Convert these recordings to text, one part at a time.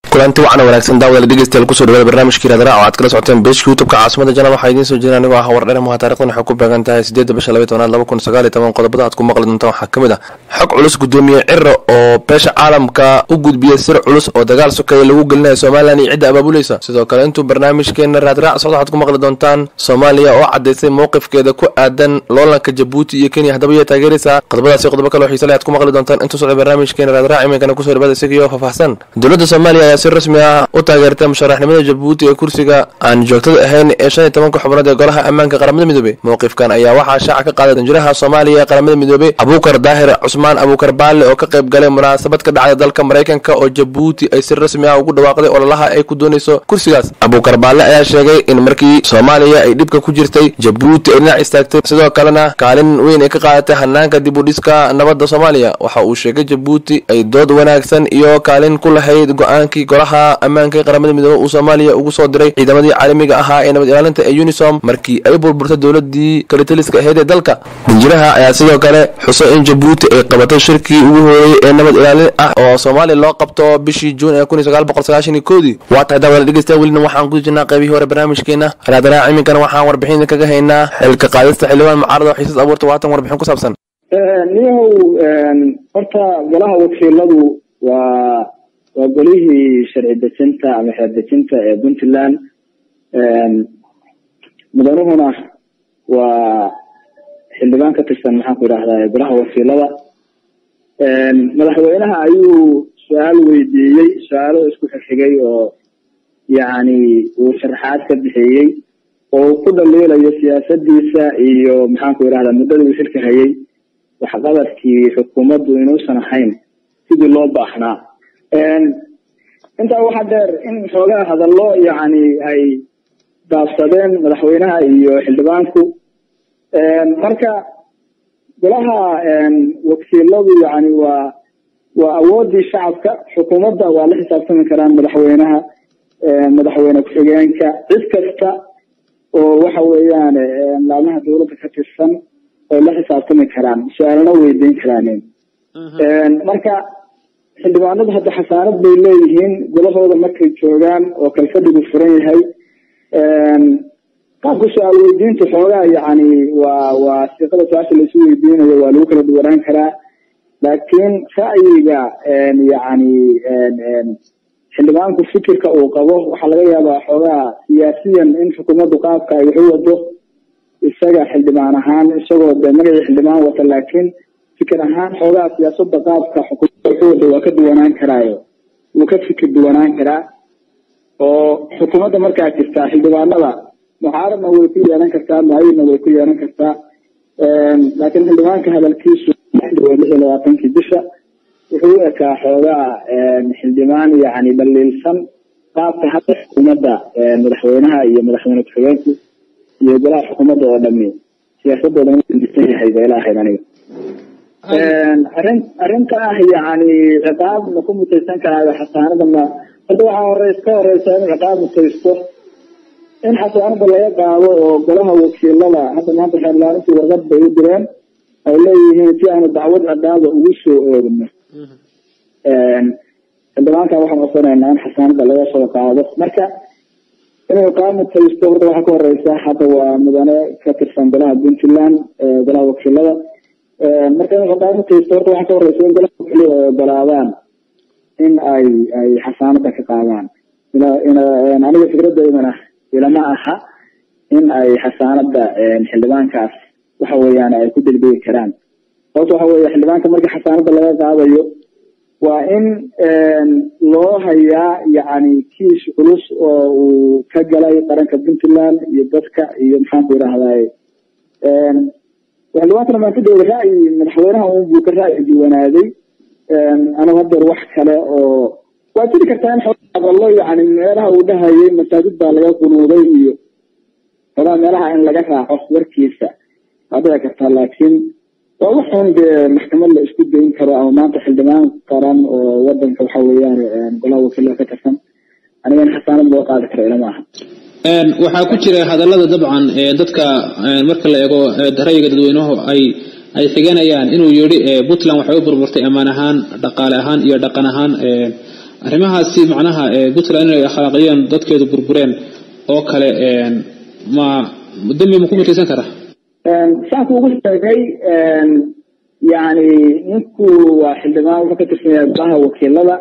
kulanti wacan wanaagsan daawada dhegeystayaal kusoo dhawaada barnaamijkii raad raac oo aad kala socoteen beeshka youtube-ka caasimada janab waxaa idiin soo jeedin anigoo ah wardhere muha taarikhdan waxay ku beegan tahay 8 bisha 12/2019 qodobada aad ku maqli doontaan waxaa ka mid ah xog culus gudoomiye Ciro oo beesha caalamka u gudbiyay sir culus oo dagaal sokeeye lagu gelinayo Soomaaliland iyo cidda abaabulaysa sidoo kale intuu barnaamijkeena raad raac socdo waxaad ku maqli doontaan Soomaaliya oo cadeysay mowqifkeeda ku aadan loolanka Djibouti iyo Kenya hadaba ay taageeraysaa qodobadaas iyo qodobo kale oo xiiso leh aad ku maqli doontaan intuu socdo barnaamijkeena raad raac imeekana kusoo dhawaada isagiyo faahfaahsan dowladda Soomaaliya ayaa si rasmi ah u taageertay musharaxnimada Djibouti ee kursiga aan joogtada ahayn ee 15 xubnood ee golaha ammaanka qaramada midoobay mowqifkan ayaa waxaa shaaca ka qaaday danjiraha Soomaaliya ee qaramada midoobay Abuukar Daahir Cusmaan Abuukar Baalle oo ka qayb galay munaasabad ka dhacday dalka Mareykanka oo Djibouti ay si rasmi ah ugu dhawaaqday ololaha ay ku doonayso kursigaas Abuukar Baalle ayaa sheegay in markii Soomaaliya ay dhibka ku jirtay Djibouti ay dhinac istaagtay sidoo kalena kaalin weyn ay ka qaadatay hanaanka dib u dhiska nabadda Soomaaliya waxa uu sheegay Djibouti ay dood wanaagsan iyo kaalin ku lahayd go'aankii golaha ammaanka qaramada midoobay uu Soomaaliya ugu soo diray ciidamadii caalamiga ahaa ee nabad ilaalinta ee UNISOM markii ay burburtay dowladii kale taliska ahayd ee dalka danjiraha ayaa sidoo kale xusay in Djibouti ay qabatay shirkii ugu horeeyay ee nabad ilaalin ah oo Soomaaliya loo qabto bishii June ee 1991 waa tahay dawlad dhageystayaal welina waxaan ku jirnaa qaybihii hore barnaamijkeena raad raac iminkana waxaan warbixin kaga haynaa xilka qaadista xildhibaan mucaarado xiisad abuurta waatan warbixin ku saabsan horta golaha wakiiladu waa golihii sharci dejinta ama xeer dejinta ee Puntland mudanuhuna waa xildhibaan ka tirsan maxaan ku yiraahdaa golaha wakiilada madaxweynaha ayuu su'aal weydiiyey su'aalo isku xigay oo yani uu sharaxaad ka bixiyay oo ku dhaleelayo siyaasadiisa iyo maxaan ku yiraahdaa muddada uu xilka hayay waxqabadkii xukuumaddu inuusan ahayn sidii loo baahnaa inta waxa dheer in xoogaa hadallo yani ay daafsadeen madaxweynaha iyo xildhibaanku marka golaha wakiiladu yani waa awoodii shacabka xukuumadda waa la xisaabtami karaan madaxweynaha madaxweyne ku-xigeenka cid kasta oo waxa weeyaan laamaha dowladda ka tirsan oo la xisaabtami karaan su-aalana weydiin karaan marka xildhibaanadu hadda xasaanad bay leeyihiin golahooda markay joogaan oo kalfadhigu furan yahay qaabka su-aal weydiinta xoogaa yani waa siiqada su-aasha laisu weydiinayo waa lagu kala duwanaan karaa laakiin ra'yiga yani xildhibaanku fikirka uu qabo waxaa laga yaabaa xoogaa siyaasiyan in xukuumaddu qaabka ay waxu wado isaga xildhibaan ahaan isagoo de magacii xildhibaan wata laakiin fikir ahaan xoogaa siyaasada qaabka xukuumadda waa ka duwanaan karaayo wuu ka fikir duwanaan karaa oo xukuumadda markaa jirtaa xildhibaanada mucaaradna way ku yeelan kartaa mucayidna way ku yeelan kartaa laakiin xildhibaanka hadalkiisu 26 bisha wuxuu u ekaa xoogaa xildhibaan yani dhaliilsan qaabka hadda xukuumadda madaxweynaha iyo madaxweyne ku-xigeenku iyo golaha xukuumadda oo dhami siyaasadooda insan yahay bay ilaahayd aniga arrinta ah yani ciqaab ma ku mutaysan karaayo xasaanada ma hadda waxaa ka horeysa in ciqaab mutaysto in xasaanada laga qaado oo golaha wakiilada hadda maanta xeerlaarintii warqad bay u direen ay leeyihiin si aanu dacwad ciqaaba ugu soo oogno xildhibaanka waxaan codsanaynaa in xasaanada laga soo qaado marka inuu ciqaab mutaysto horta waxaa ka horeysa hadda waa mudane ka tirsan golaha Puntland golaha wakiilada marka in ciqaab mutaysto horta waxaa ka horeysa in golaha wakiilada ay ogolaadaan in ay xasaanada ka qaadaan aniga fikradeydana ilama aha in ay xasaanada xildhibaankaas waxa weeyaan ay ku degdegi karaan sababta waxa weeye xildhibaanka marka xasaanada laga qaadayo waa in loo hayaa yani kiis culus oo uu ka galay qaranka Puntland iyo dadka iyo maxaan ku yiraahdaa xildhibaanka ma ku dhow ra'yi madaxweynaha uu buu ka ra'yi duwanaaday ana hadda wax kale oo waa jiri kartaa in hadallo yani meelaha uu dhahayay masaajid baa laga qunuuday iyo meelaha in laga raaco warkiisa waa dhici kartaa laakiin waa waxun dee maxkamad la isku dayn karo ama maanta xildhibaan qaran oo wadanka waxa weeyaan golaha wakiilada ka tirsan anigana xasaanad loo qaadi karo ilama aha waxaa ku jira hadallada dabcan dadka marka la eego ra'yiga dadweynuhu ay xiganayaan inuu yiri Puntland waxay u burburtay amaan ahaan dhaqaale ahaan iyo dhaqan ahaan arrimahaasi macnaha Puntland ay akhlaaqiyeen dadkeedu burbureen oo kale ma dambi ma ku mutaysan kara saanku ugu sheegay yani ninku waa xildhibaan wuxuu ka tirsan yahay golaha wakiilada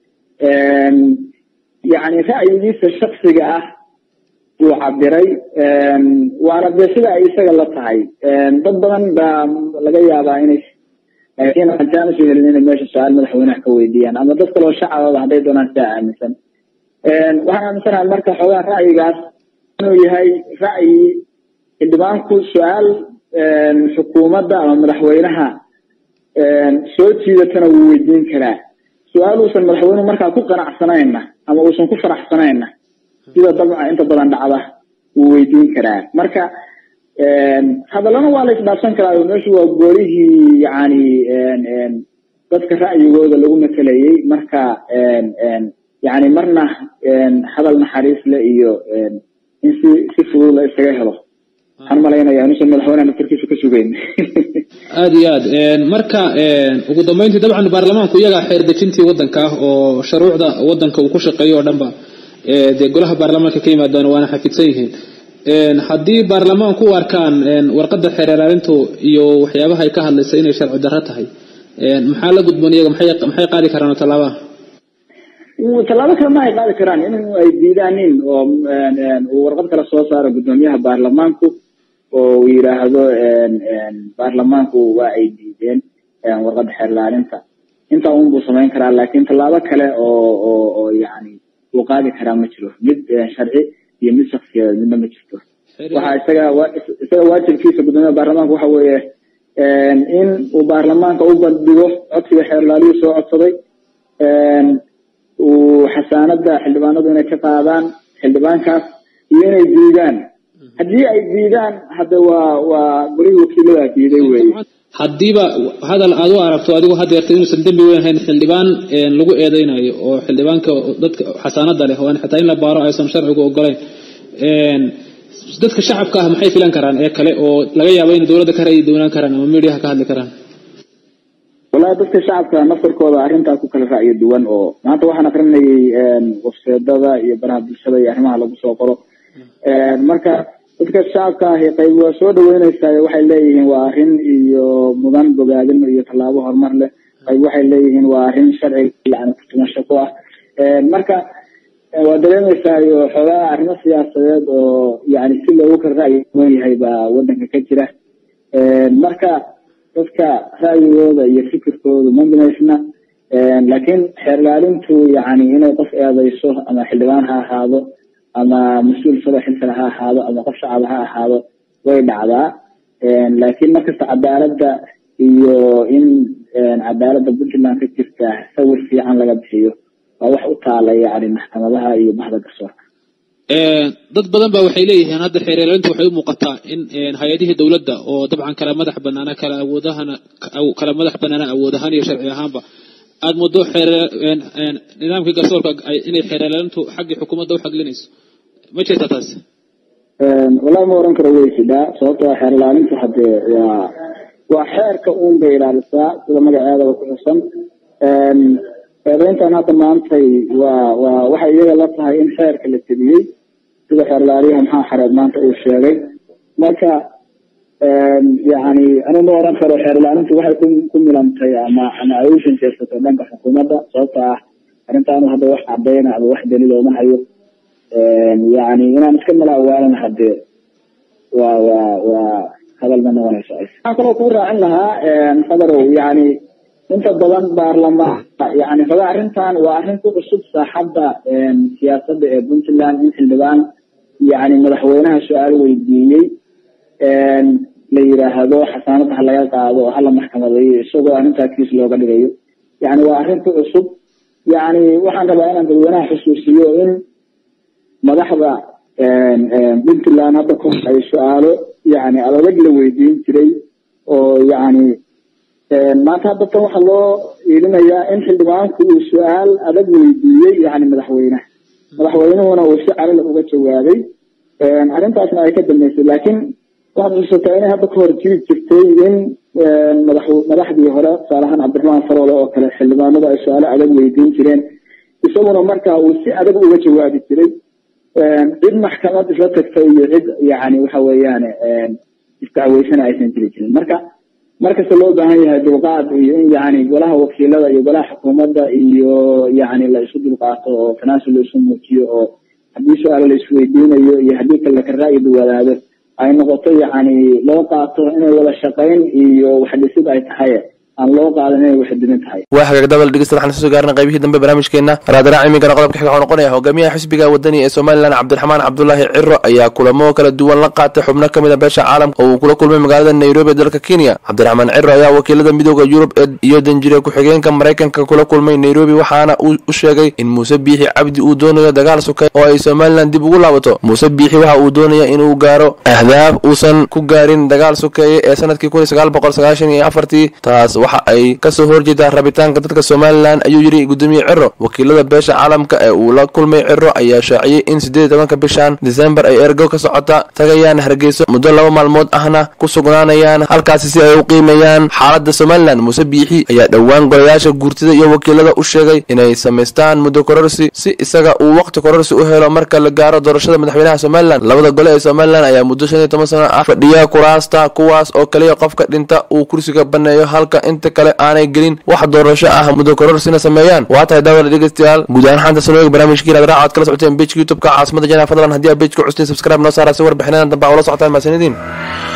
يعني رأيي الشخصي وعبري وأنا بسيطة إيسا قلت هاي ضدًا لقيا باينش لكن أنا شيء اللي ماشي السؤال مدحونا كويديا أنا ضدت لو شعب بعدين دون ساعة مثلا وأنا مثلا المركز حوالي رأيي قاس إنه هاي رأيي اللي بانكو سؤال حكومة أو مدحوينها صوتي ذا تنويدين كلا سؤال وصل مدحوينه مركز كو قناع سنيننا أما وصل كو فرح سنيننا إذا طبعا أنت بدن دعوة ويدين كلا مركز هذا لنا والله باسن كلا ونشو وقوله يعني dadka ra'yigooda lagu matalayay marka yani marna hadal naxariis la iyo in si fudud la isaga helo waxaan maleynayaa inuu madaxweynaha naftirkiisa ka sugeyn aad iyo aad marka ugu dambeyntii dabcan baarlamaanku iyaga xeer dejintii wadanka oo shuruucda wadanka uu ku shaqeeyo dhanba de golaha baarlamaanka ka yimaadaan waana xafidsan yihiin haddii baarlamaanku u arkaan warqadda xeer ilaalintu iyo waxyaabaha ay ka hadlaysa inay sharci darro tahay maxaa la gudboon iyaga maxay qaadi karaan talaaba kale ma ay qaadi karaan in ay diidaanin oo warqad kala soo saaro gudoomiyaha baarlamaanku oo yiraahdo baarlamaanku waa ay diideen warqad xeer ilaalinta inta uu buu sameyn karaa laakiin talaabo kale oo yani uu qaadi karaa ma jiro mid sharci iyo mid shakhsiyeed midna ma jirto waxa isaga waajibkiisa gudoomiyaha baarlamaanku waxa weeye in uu baarlamaanka u bandhigo codsiga xeer ilaaliyu soo codsaday uu xasaanada xildhibaanadu inay ka qaadaan xildhibaankaas iyo inay diidaan haddii ay diidaan hadda waa gurihii wakiilada diiday weeye haddiiba hadal aad u aragto adigu hadeerta inuusan dembi weyn hayn xildhibaan lagu eedeynayo oo xildhibaanka dadka xasaanada leh oo xataa in la baaro aysan sharcigu ogolayn dadka shacabka ah maxay filan karaan ee kale oo laga yaabo in dawladda ka rayi doonaan karaan ama meediyaha ka hadli karaan walaal dadka shacabka naftirkooda arrintaas ku kala ra'yi duwan oo maanta waxaan aqrinayay website-dada iyo baraha bulshada iyo arrimaha lagu soo qoro marka dadka shacabka ah qayb waa soo dhaweynaysaa waxay leeyihiin waa arrin iyo mudan bogaadin iyo tallaabo horumar leh qayb waxay leeyihiin waa arrin sharci la'aan ku tumasho ku ah marka waa dareemaysaa xogaa arrimo siyaasadeed oo yani si loogu kala ra'yi duwan yahay baa wadanka ka jira marka dadka ra'yigooda iyo fikirkooda ma binaysna laakiin xeer ilaalintu yani inay qof eedayso ama xildhibaan ha ahaado ama mas-uul sida xilsana ha ahaado ama qof shacab ha ahaado way dhacdaa laakiin markasta cadaaladda iyo in cadaaladda Puntland ka jirta sawir fiican laga bixiyo waa wax u taala yani maxkamadaha iyo bahda garsoorka dad badan baa waxay leeyihiin hadda xeer ilaalintu waxay u muuqataa in hay'adihii dawladda oo dabcan kala madax banaana kala madax banaana awood ahaan iyo sharci ahaanba aad muddo nidaamka garsoorka inay xeer ilaalintu xaggii xukuumadda u xaglinayso ma jirta taas wallahi ma oran karo way sidaa sababtoo xeer ilaalintu hadde waa xeerka uun bay ilaalisaa sida magaceedaba ku xusan eedayntan hadda maantay waxay iyaga la tahay in xeerka la tebiyey sida xeer ilaaliyaha maxaa xareed maanta uu sheegay marka yani anu ma oran karo xeer ilaalintu waxay ku milantay ama ay u shanjeersatay dhanka xukuumadda sababta ah arrintaanu hadda wax cadayna ama wax daliil ooma hayo yani inaan iska malaawaalana hadde waa hadal ma noqonayso waxaan kaloo kuu raacin lahaa fadarow yani inta badan baarlamaanka yani xogaa arrintan waa arrin ku cusub saaxadda siyaasadda ee Puntland in xildhibaan yani madaxweynaha su-aal weydiiyey la yiraahdo xasaanada ha laga qaado oo hala maxkamadeeyo isagoo arrintaa kiis looga dhigayo yani waa arrin ku cusub yani waxaan rabaa inaan dadweynaha xusuusiyo in madaxda Puntland hadda ku ay su-aalo yani adag la weydiin jiray oo yani maanta hadda tan waxaa loo iilinayaa in xildhibaanku uu su-aal adag weydiiyey yani madaxweynuhuna uu si calil uga jawaabay arrintaasna ay ka dambeysay laakiin waxaad xusuusataa inay hadda ka hor jiri jirtay in madaxdii hore tusaalahaan cabdiraxmaan faroole oo kale xildhibaanadu ay su-aalo adag weydiin jireen isaguna markaa uu si adag uga jawaabi jiray cid maxkamad isla tagtay iyo cid yani waxa weeyaan isdacweysana aysan jiri jirin markasta loo baahan yahay dulqaad iyo in yani golaha wakiilada iyo golaha xukuumadda iyo yani la isu dulqaato oo tanaasul la isu muujiyo oo haddii su-aalo la isweydiinayo iyo haddii kale ka ra'yi duwanaado ay noqoto yani loo qaato inay wada shaqayn iyo wax dhisid ay tahay aan loo qaadan inay wax dimin tahay. waa hagaag dabal dhegeysta waxaan soo gaarnay qaybihii dambe barnaamijkeena raadarac imigana qodobka xiga wuxuu noqonayaa hogaamiyaha xisbiga wadani ee Soomaaliland Cabdiraxmaan Cabdullaahi Ciro ayaa kulamo kala duwan la qaatay xubno kamid ah beesha caalamka oo uu kula kulmay magaalada Nairobi dalka Kenya. Cabdiraxmaan Ciro ayaa wakiilada midowga Yurub iyo danjire ku xigeenka Mareykanka kula kulmay Nairobi waxaana uu u sheegay in Muuse Biixi Cabdi uu doonayo dagaal sokay oo ay Soomaaliland dib ugu laabato. Muuse Biixi waxa uu doonayaa inuu gaaro ahdaaf uusan ku gaarin dagaal sokay ee sanadkii 1994 taas waxa ay kasoo horjeeda rabitaanka dadka Soomaaliland ayuu yiri gudoomiye Ciro. wakiilada beesha caalamka ee uu la kulmay Ciro ayaa shaaciyay in 18 bishan December ay ergo ka socota tagayaan Hargeysa muddo 2 maalmood ahna ku sugnaanayaan halkaas si ay u qiimeeyaan xaaladda Soomaaliland. Muuse Biixi ayaa dhawaan golayaasha guurtida iyo wakiilada u sheegay inay sameystaan muddo kororsi si isaga uu waqti kororsi u helo marka la gaaro doorashada madaxweynaha Soomaaliland. labada gole ee Soomaaliland ayaa muddo 15 sano ah fadhiya kuraasta kuwaas oo kaliya qofka dhinta uu kursiga baneeyo halka inta kale aanay gelin wax doorasho ah muddo kororsina sameeyaan. waa tahay dawlad dhegeystayaal guud ahaan xanta soo barnaamijkii raad aad kala socoteen page YouTube-ka caasimada Jana fadlan haddii aad page-ka cusub subscribe noo saara si warbixinadan dambe oo la socotaan maasanidin.